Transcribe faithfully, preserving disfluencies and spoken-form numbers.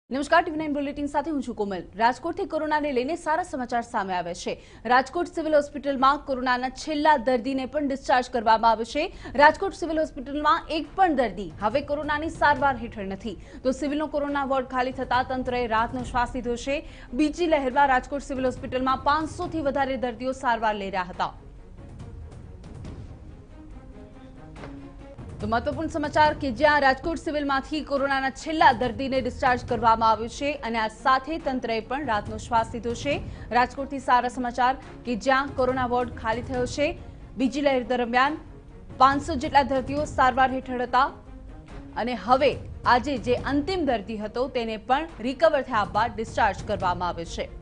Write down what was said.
નમસ્કાર TV nine bulletin સાથે હું છું કોમલ। રાજકોટથી કોરોનાને લઈને સારા સમાચાર સામે આવે છે। રાજકોટ સિવિલ હોસ્પિટલમાં કોરોનાના છેલ્લા દર્દીને પણ ડિસ્ચાર્જ કરવામાં આવ્યો છે। રાજકોટ સિવિલ હોસ્પિટલમાં એક પણ દર્દી હવે કોરોનાની સારવાર હેઠળ નથી, તો સિવિલનો કોરોના વોર્ડ ખાલી થતા તંત્રએ રાહતનો શ્વાસ લીધો છે। બીજી લહેરમાં રાજકોટ સિવિલ હોસ્પિટલમાં પાંચસો થી વધારે દર્દીઓ સારવાર લઈ રહ્યા હતા। તો મહત્વપૂર્ણ સમાચાર કે જ્યાં રાજકોટ સિવિલમાંથી કોરોનાના છેલ્લા દર્દીને ડિસ્ચાર્જ કરવામાં આવ્યો છે અને આ સાથે તંત્રએ પણ રાહતનો શ્વાસ લીધો છે। રાજકોટથી સારા સમાચાર કે જ્યાં કોરોના વોર્ડ ખાલી થયો છે। બીજી લહેર દરમિયાન પાંચસો જેટલા દર્દીઓ સારવાર હેઠળ હતા અને હવે આજે જે અંતિમ દર્દી હતો તેને પણ રિકવર થયા બાદ ડિસ્ચાર્જ કરવામાં આવ્યો છે।